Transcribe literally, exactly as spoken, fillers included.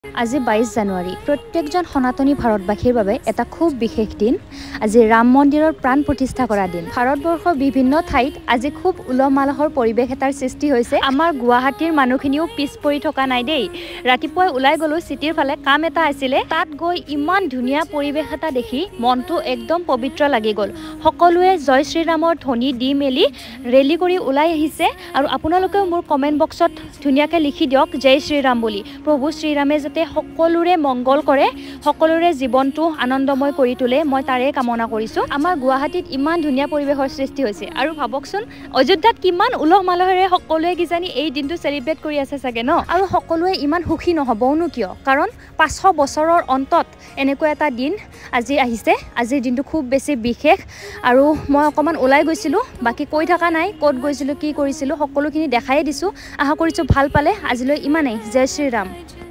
আজি বাইশ জানুৱাৰী প্ৰত্যেকজন সনাতনী ভাৰতবাসীৰ বাবে এটা খুব বিশেষ দিন। আজি ৰাম মন্দিৰৰ প্ৰাণ প্ৰতিষ্ঠা কৰা দিন। ভাৰতবৰ্ষৰ বিভিন্ন ঠাইত আজি খুব উলহ মালহৰ পৰিৱেশ এটাৰ সৃষ্টি হৈছে। আমাৰ গুৱাহাটীৰ মানুহখিনিও পিছ পৰি থকা নাই দেই। ৰাতিপুৱাই ওলাই গ'লো চিটিৰ ফালে, কাম এটা আছিলে। তাত গৈ ইমান ধুনীয়া পৰিৱেশ এটা দেখি মনটো একদম পবিত্ৰ লাগি গ'ল। সকলোৱে জয় শ্ৰীৰামৰ ধ্বনি দি মেলি ৰেলী কৰি ওলাই আহিছে। আৰু আপোনালোকেও মোৰ কমেণ্ট বক্সত ধুনীয়াকৈ লিখি দিয়ক জয় শ্ৰীৰাম বুলি। প্ৰভু শ্ৰীৰামে যাতে সকলোৰে মংগল কৰে, সকলোৰে জীৱনটো আনন্দময় কৰি তোলে, মই তাৰে কামনা কৰিছোঁ। আমাৰ গুৱাহাটীত ইমান ধুনীয়া পৰিৱেশৰ সৃষ্টি হৈছে আৰু ভাবকচোন অযোধ্যাত কিমান উলহ মালহেৰে সকলোৱে কিজানি এই দিনটো চেলিব্ৰেট কৰি আছে চাগে ন। আৰু সকলোৱে ইমান সুখী নহ'বওনো কিয়, কাৰণ পাঁচশ বছৰৰ অন্তত এনেকুৱা এটা দিন আজি আহিছে। আজিৰ দিনটো খুব বেছি বিশেষ। আৰু মই অকণমান ওলাই গৈছিলোঁ, বাকী কৈ থকা নাই ক'ত গৈছিলোঁ কি কৰিছিলোঁ, সকলোখিনি দেখাই দিছোঁ। আশা কৰিছোঁ ভাল পালে। আজিলৈ ইমানেই। জয় শ্ৰীৰাম।